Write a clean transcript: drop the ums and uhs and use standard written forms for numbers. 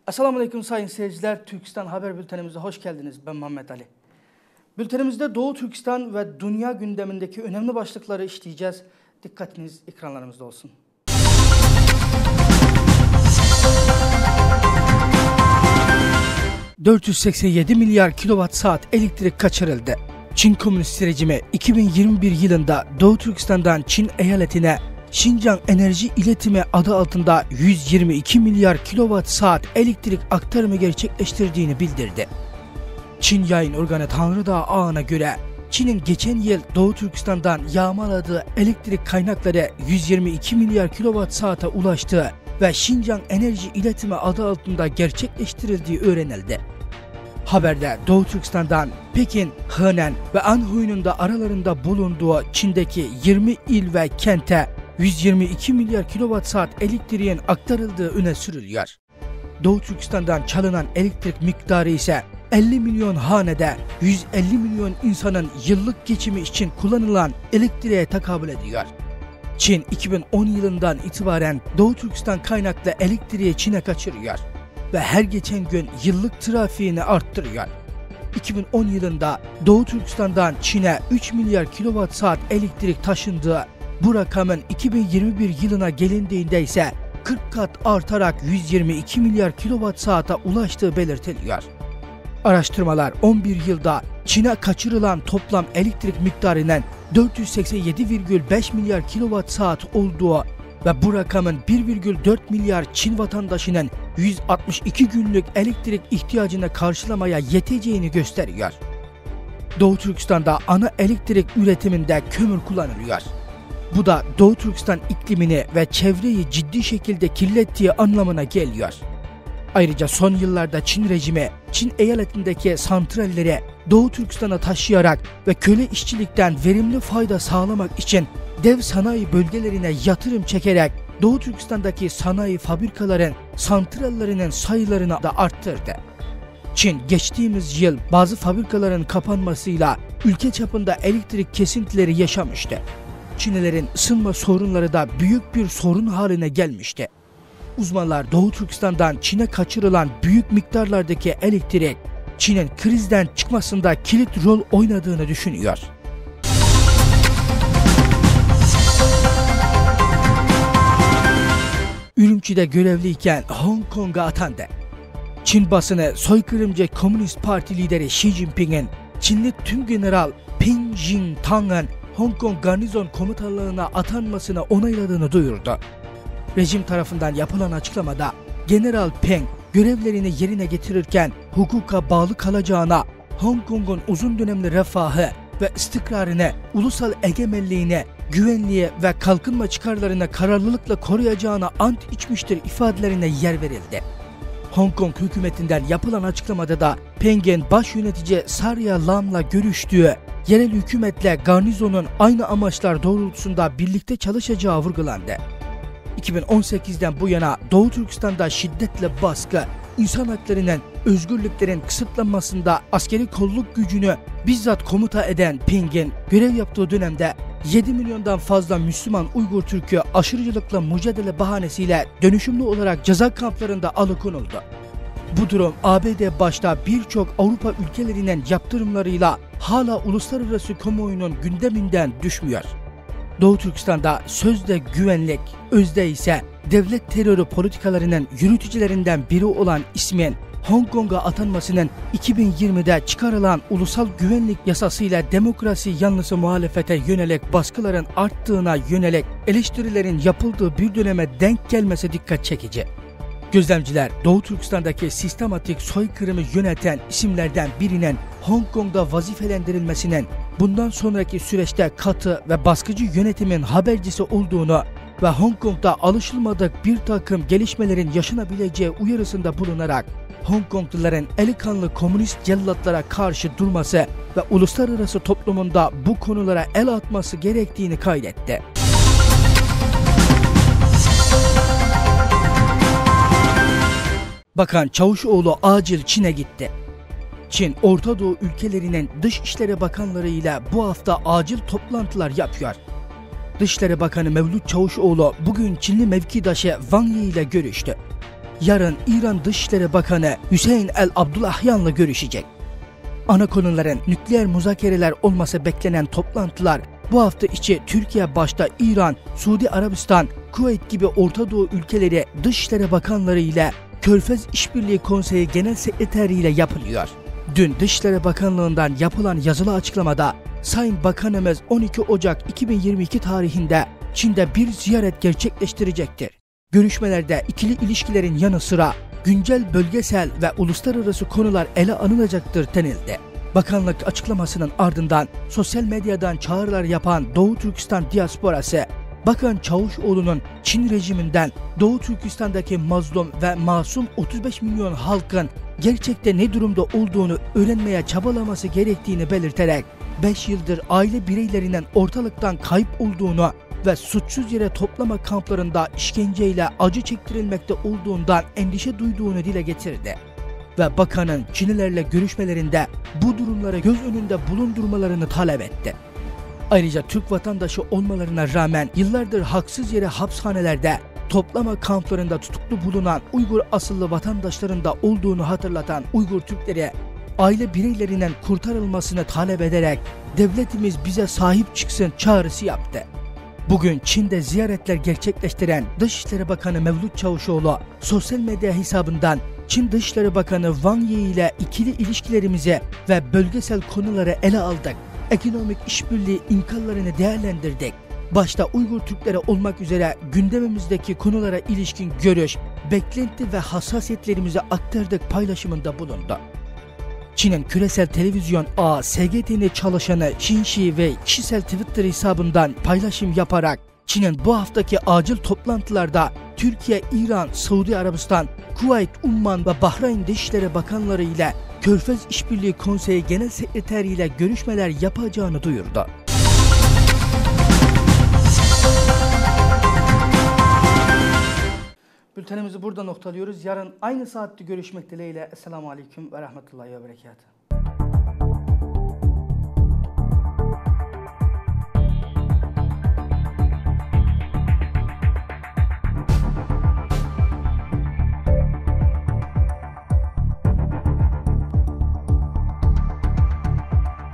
Esselamu sayın seyirciler. Türkistan Haber Bültenimize hoş geldiniz. Ben Muhammed Ali. Bültenimizde Doğu Türkistan ve dünya gündemindeki önemli başlıkları işleyeceğiz. Dikkatiniz ekranlarımızda olsun. ...487 milyar kilowatt saat elektrik kaçırıldı. Çin Komünist rejimi 2021 yılında Doğu Türkistan'dan Çin eyaletine Şincan Enerji İletimi adı altında 122 milyar kilowatt saat elektrik aktarımı gerçekleştirdiğini bildirdi. Çin yayın organı Tanrıdağ ağına göre Çin'in geçen yıl Doğu Türkistan'dan yağmaladığı elektrik kaynakları 122 milyar kilowatt saate ulaştığı ve Şincan Enerji İletimi adı altında gerçekleştirildiği öğrenildi. Haberde Doğu Türkistan'dan Pekin, Henan ve Anhui'nin de aralarında bulunduğu Çin'deki 20 il ve kente 122 milyar kilowatt saat elektriğin aktarıldığı öne sürülüyor. Doğu Türkistan'dan çalınan elektrik miktarı ise 50 milyon hanede 150 milyon insanın yıllık geçimi için kullanılan elektriğe tekabül ediyor. Çin 2010 yılından itibaren Doğu Türkistan kaynaklı elektriği Çin'e kaçırıyor ve her geçen gün yıllık trafiğini arttırıyor. 2010 yılında Doğu Türkistan'dan Çin'e 3 milyar kilowatt saat elektrik taşındığı, bu rakamın 2021 yılına gelindiğinde ise 40 kat artarak 122 milyar kilowatt saate ulaştığı belirtiliyor. Araştırmalar 11 yılda Çin'e kaçırılan toplam elektrik miktarının 487,5 milyar kilowatt saat olduğu ve bu rakamın 1,4 milyar Çin vatandaşının 162 günlük elektrik ihtiyacını karşılamaya yeteceğini gösteriyor. Doğu Türkistan'da ana elektrik üretiminde kömür kullanılıyor. Bu da Doğu Türkistan iklimini ve çevreyi ciddi şekilde kirlettiği anlamına geliyor. Ayrıca son yıllarda Çin rejimi, Çin eyaletindeki santralleri Doğu Türkistan'a taşıyarak ve köle işçilikten verimli fayda sağlamak için dev sanayi bölgelerine yatırım çekerek Doğu Türkistan'daki sanayi fabrikaların, santrallerinin sayılarını da arttırdı. Çin geçtiğimiz yıl bazı fabrikaların kapanmasıyla ülke çapında elektrik kesintileri yaşamıştı. Çinlilerin ısınma sorunları da büyük bir sorun haline gelmişti. Uzmanlar Doğu Türkistan'dan Çin'e kaçırılan büyük miktarlardaki elektrik, Çin'in krizden çıkmasında kilit rol oynadığını düşünüyor. Ürümçi'de görevliyken Hong Kong'a atandı. Çin basını soykırımcı Komünist Parti lideri Xi Jinping'in Çinli Tümgeneral Peng Jintang'ın Hong Kong Garnizon Komutanlığı'na atanmasını onayladığını duyurdu. Rejim tarafından yapılan açıklamada General Peng görevlerini yerine getirirken hukuka bağlı kalacağına, Hong Kong'un uzun dönemli refahı ve istikrarını, ulusal egemenliğini, güvenliği ve kalkınma çıkarlarını kararlılıkla koruyacağına ant içmiştir ifadelerine yer verildi. Hong Kong hükümetinden yapılan açıklamada da Peng'in baş yönetici Sarya Lam'la görüştüğü, yerel hükümetle garnizonun aynı amaçlar doğrultusunda birlikte çalışacağı vurgulandı. 2018'den bu yana Doğu Türkistan'da şiddetle baskı, insan haklarının, özgürlüklerin kısıtlanmasında askeri kolluk gücünü bizzat komuta eden Peng'in görev yaptığı dönemde 7 milyondan fazla Müslüman Uygur Türk'ü aşırıcılıkla mücadele bahanesiyle dönüşümlü olarak ceza kamplarında alıkonuldu. Bu durum ABD başta birçok Avrupa ülkelerinin yaptırımlarıyla hala uluslararası kamuoyunun gündeminden düşmüyor. Doğu Türkistan'da sözde güvenlik, özde ise devlet terörü politikalarının yürütücülerinden biri olan ismin Hong Kong'a atanmasının 2020'de çıkarılan ulusal güvenlik yasasıyla demokrasi yanlısı muhalefete yönelik baskıların arttığına yönelik eleştirilerin yapıldığı bir döneme denk gelmesi dikkat çekici. Gözlemciler Doğu Türkistan'daki sistematik soykırımı yöneten isimlerden birinin Hong Kong'da vazifelendirilmesinin bundan sonraki süreçte katı ve baskıcı yönetimin habercisi olduğunu ve Hong Kong'da alışılmadık bir takım gelişmelerin yaşanabileceği uyarısında bulunarak Hong Kongluların eli kanlı komünist cellatlara karşı durması ve uluslararası toplumunda bu konulara el atması gerektiğini kaydetti. Bakan Çavuşoğlu acil Çin'e gitti. Çin, Orta Doğu ülkelerinin Dışişleri Bakanları ile bu hafta acil toplantılar yapıyor. Dışişleri Bakanı Mevlüt Çavuşoğlu bugün Çinli mevkidaşı Wang Yi ile görüştü. yarın İran Dışişleri Bakanı Hüseyin El Abdullahyan'la görüşecek. Ana konuların nükleer müzakereler olması beklenen toplantılar bu hafta içi Türkiye başta İran, Suudi Arabistan, Kuveyt gibi Orta Doğu ülkeleri Dışişleri Bakanları ile Körfez İşbirliği Konseyi Genel Sekreteri ile yapılıyor. Dün Dışişleri Bakanlığı'ndan yapılan yazılı açıklamada Sayın Bakanımız 12 Ocak 2022 tarihinde Çin'de bir ziyaret gerçekleştirecektir. Görüşmelerde ikili ilişkilerin yanı sıra güncel bölgesel ve uluslararası konular ele alınacaktır denildi. Bakanlık açıklamasının ardından sosyal medyadan çağrılar yapan Doğu Türkistan diasporası, Bakan Çavuşoğlu'nun Çin rejiminden Doğu Türkistan'daki mazlum ve masum 35 milyon halkın gerçekte ne durumda olduğunu öğrenmeye çabalaması gerektiğini belirterek 5 yıldır aile bireylerinden ortalıktan kayıp olduğunu ve suçsuz yere toplama kamplarında işkenceyle acı çektirilmekte olduğundan endişe duyduğunu dile getirdi. Ve bakanın Çinlilerle görüşmelerinde bu durumları göz önünde bulundurmalarını talep etti. Ayrıca Türk vatandaşı olmalarına rağmen yıllardır haksız yere hapishanelerde, toplama kamplarında tutuklu bulunan Uygur asıllı vatandaşların da olduğunu hatırlatan Uygur Türkleri, aile bireylerinden kurtarılmasını talep ederek devletimiz bize sahip çıksın çağrısı yaptı. Bugün Çin'de ziyaretler gerçekleştiren Dışişleri Bakanı Mevlüt Çavuşoğlu sosyal medya hesabından Çin Dışişleri Bakanı Wang Yi ile ikili ilişkilerimizi ve bölgesel konuları ele aldık. Ekonomik işbirliği imkanlarını değerlendirdik. Başta Uygur Türkleri olmak üzere gündemimizdeki konulara ilişkin görüş, beklenti ve hassasiyetlerimizi aktardık paylaşımında bulundu. Çin'in küresel televizyon ağı SGTN çalışanı Xinxi ve kişisel Twitter hesabından paylaşım yaparak Çin'in bu haftaki acil toplantılarda Türkiye, İran, Suudi Arabistan, Kuveyt, Umman ve Bahreyn Dışişleri Bakanları ile Körfez İşbirliği Konseyi Genel Sekreteri ile görüşmeler yapacağını duyurdu. Bültenimizi burada noktalıyoruz. Yarın aynı saatte görüşmek dileğiyle. Esselamu Aleyküm ve Rahmetullahi ve Berekatuhu.